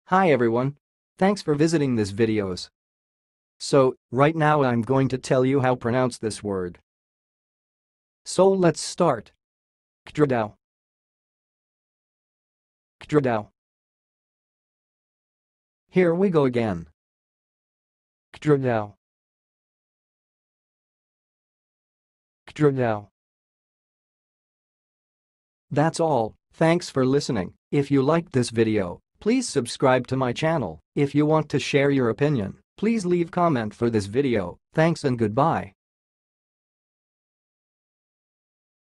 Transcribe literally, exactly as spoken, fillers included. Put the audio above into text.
Hi everyone. Thanks for visiting this videos. So, right now I'm going to tell you how to pronounce this word. So let's start. Cdrdao. Cdrdao. Here we go again. Cdrdao. Cdrdao. That's all. Thanks for listening. If you liked this video, please subscribe to my channel. If you want to share your opinion, please leave comment for this video. Thanks and goodbye.